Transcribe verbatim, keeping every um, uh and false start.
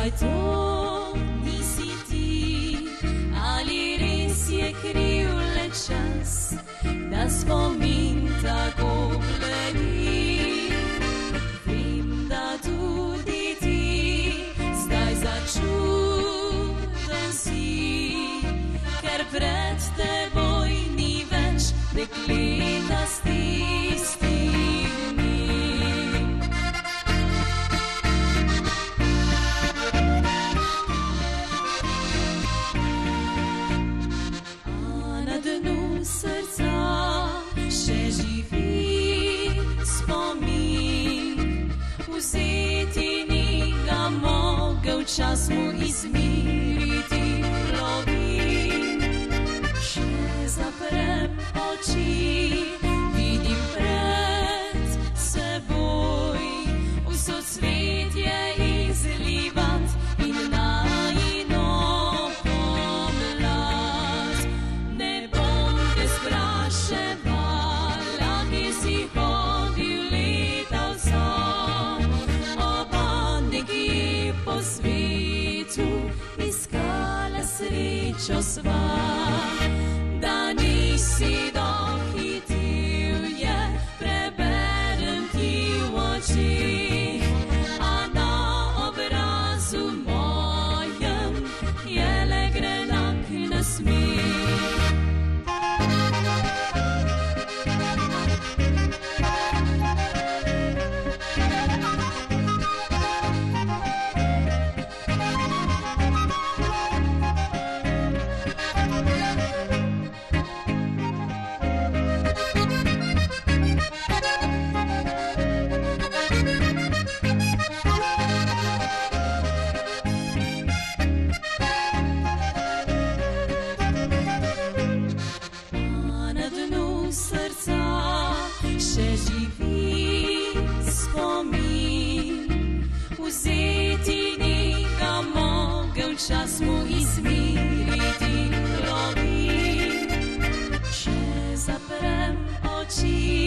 to nisi ti, ali res je kriv le čas, da spomin tako bledi. Vem, da tudi ti zdaj začuden si, ker pred teboj ni več dekleta s tistimi. Srca še živi spomin, vzeti ni ga mogel čas mu izmiriti lovi. Še zaprem oči, vidim pred seboj vso cvetje izlivat in najino pomlad. Ne bom te spraševala, kje si hodil leta vsa, oba nekje po svetu iskala srečo sva. Da nisi dohitel je, preberem ti v očih, a na obrazu mojem je le grenak nasmeh. Še živi spomin, vzeti ni ga mogel čas mu izmiriti lovi. Še zaprem oči,